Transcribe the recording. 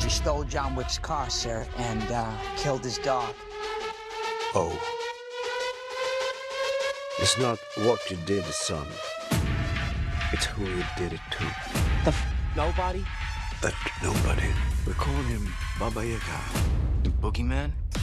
You stole John Wick's car, sir, and killed his dog. Oh. It's not what you did, son. It's who you did it to. Nobody? That nobody. We call him Baba Yaga, the boogeyman.